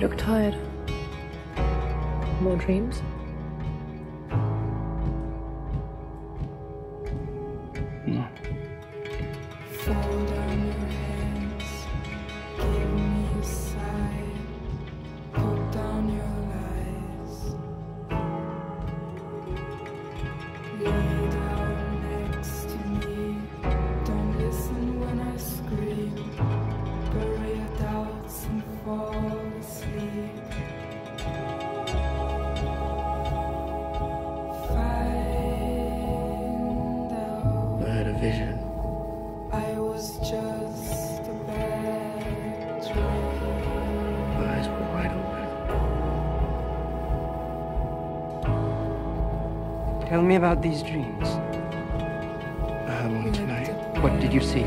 look tired. More dreams? No. Fall down your hands, give me a sign, put down your lies, lay down next to me, don't listen when I scream, bury your doubts and fall asleep. I had a vision. I was just a bad dream. My eyes were wide open. Tell me about these dreams. I had one tonight. What did you see?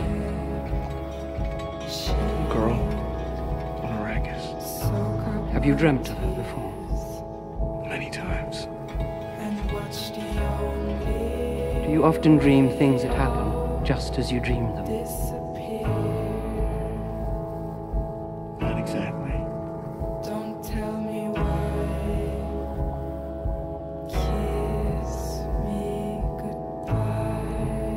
A girl on Arrakis. Have you dreamt of her before? Many times. Do you often dream things that happen just as you dream them? Not exactly. Don't tell me why. Kiss me goodbye.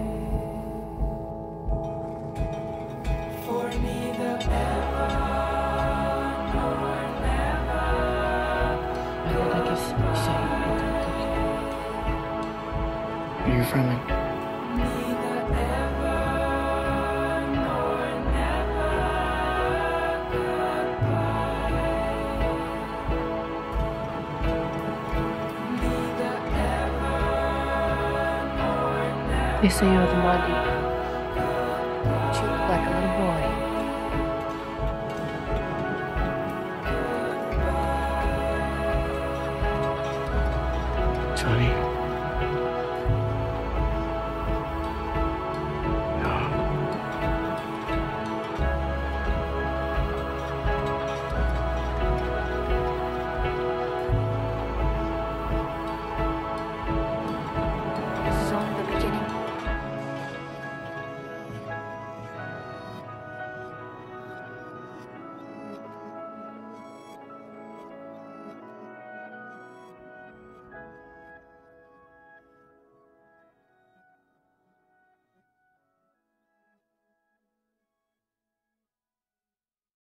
For neither ever nor never. Are you from it? They say you're the Mali. But you look like a little boy. Chani.